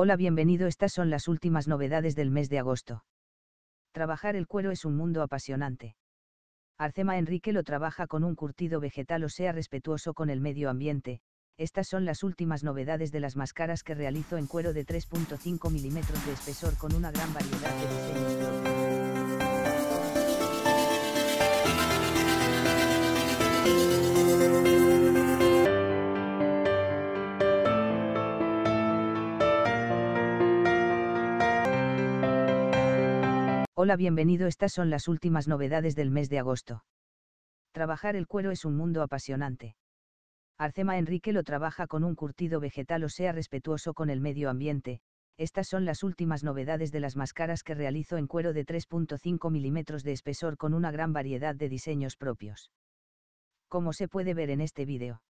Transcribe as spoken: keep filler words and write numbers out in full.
Hola, bienvenido. Estas son las últimas novedades del mes de agosto. Trabajar el cuero es un mundo apasionante. Arcema Enrique lo trabaja con un curtido vegetal, o sea, respetuoso con el medio ambiente. Estas son las últimas novedades de las máscaras que realizo en cuero de tres punto cinco milímetros de espesor con una gran variedad de diseños propios. Hola, bienvenido. Estas son las últimas novedades del mes de agosto. Trabajar el cuero es un mundo apasionante. Arcema Enrique lo trabaja con un curtido vegetal, o sea, respetuoso con el medio ambiente. Estas son las últimas novedades de las máscaras que realizo en cuero de tres punto cinco milímetros de espesor con una gran variedad de diseños propios. Como se puede ver en este vídeo.